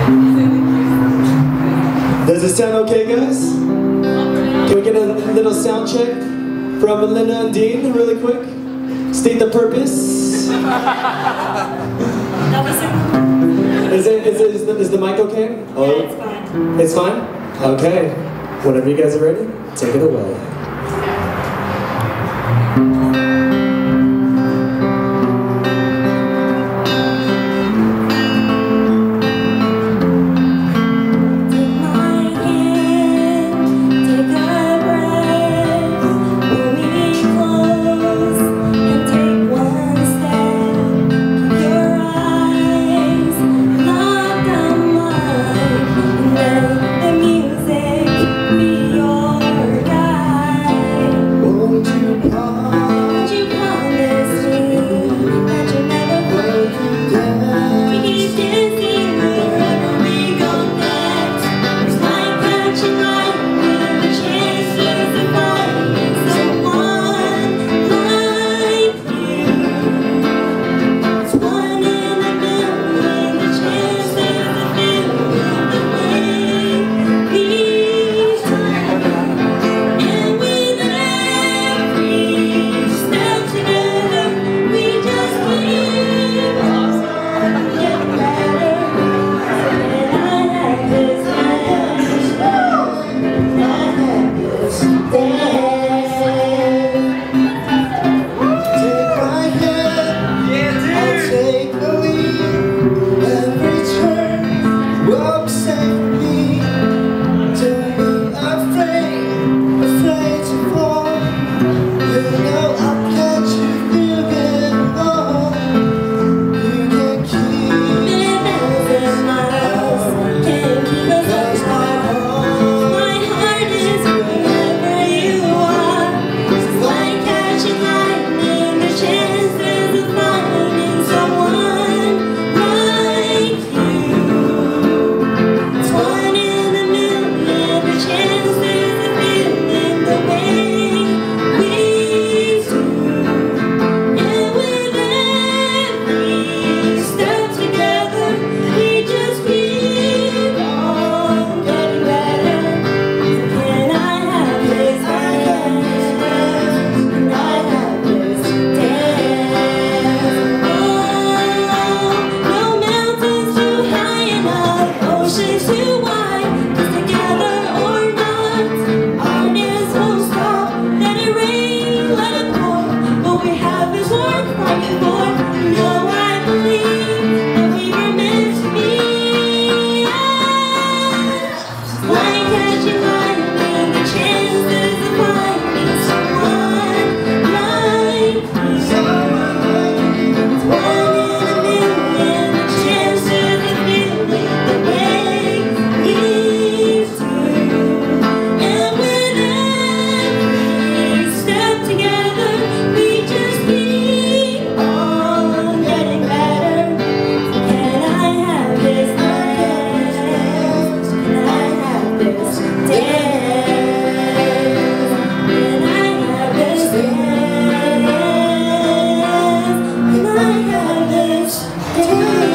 Does it sound okay, guys? Can we get a little sound check from Melinda and Dean really quick? State the purpose. Is the mic okay? Oh, yeah, it's fine. It's fine? Okay. Whenever you guys are ready, take it away. Can I have this dance?